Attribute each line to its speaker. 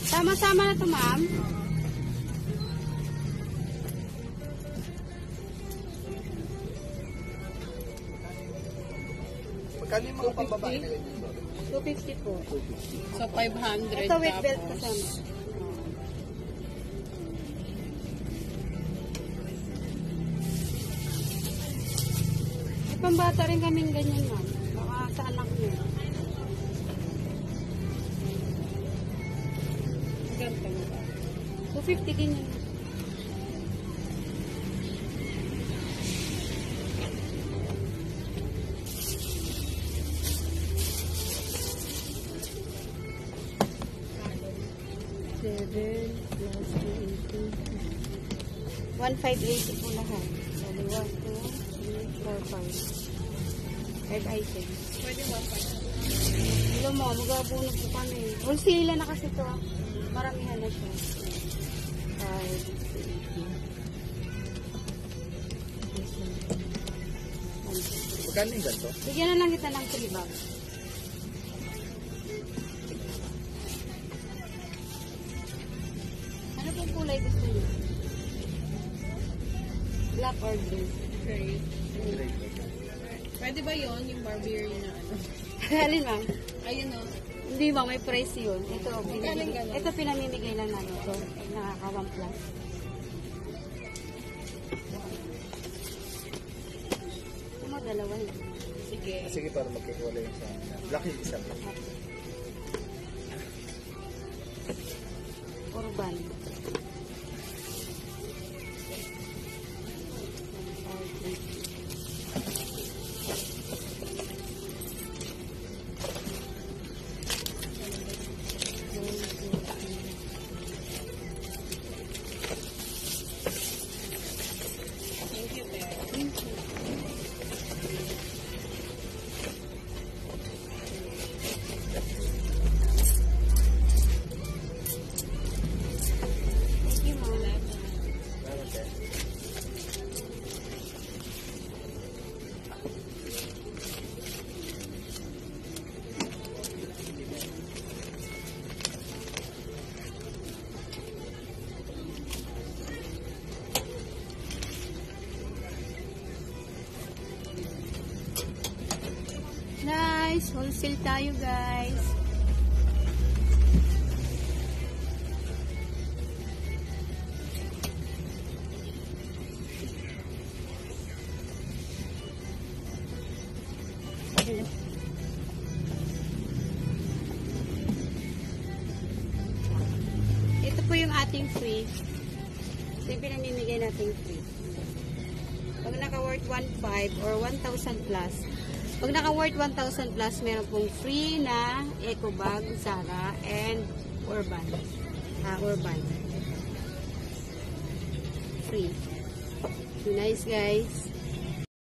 Speaker 1: Sama-sama na to, ma'am.
Speaker 2: Magkano yung mga pambabae na ganyan?
Speaker 1: 250 po.
Speaker 3: So, 500.
Speaker 1: Ito with belt
Speaker 3: tapos.
Speaker 1: kasama. May pambata rin kaming ganyan, ma'am. Baka sa anak niyo.
Speaker 3: Ganito mo ba?
Speaker 1: 250 ganyan. Seven plus 280. 1,580 po lahat. Sabi 1, 2, 3, 4, 5. 5 items.
Speaker 3: Pwede 1,500.
Speaker 1: Alam mo, magabunod po kami. Wholesale na kasi ito. Maramihan na siya. 5, 6, 80.
Speaker 2: Magkano yung ganito?
Speaker 1: Bigyan na lang kita ng 3 bags. Ano pong kulay gusto niyo? Black or blue?
Speaker 3: Great. Pwede ba yon yung Barbarian na ano?
Speaker 1: Alin, ma'am?
Speaker 3: Ayun o.
Speaker 1: Hindi ba, may price yun. Ito,
Speaker 3: Galing ganun.
Speaker 1: ito pinamimigay lang namin. Ito, nakaka 1 plus. Ito mo, dalawa yun.
Speaker 3: Sige.
Speaker 2: Sige, para magkikiwala yung sa black yung isa.
Speaker 1: Urban.
Speaker 3: Thank you, Ted.
Speaker 1: Thank you, ma'am.
Speaker 2: Meron siya.
Speaker 1: Nice! Wholesale tayo, guys. Ito po yung ating free. Ito yung pinamimigay nating free. Pag naka-worth 1,500 or 1,000 plus, pag naka-worth 1,000 plus, meron pong free na eco bag, Zara, and Urban. Urban. Free. Nice, guys.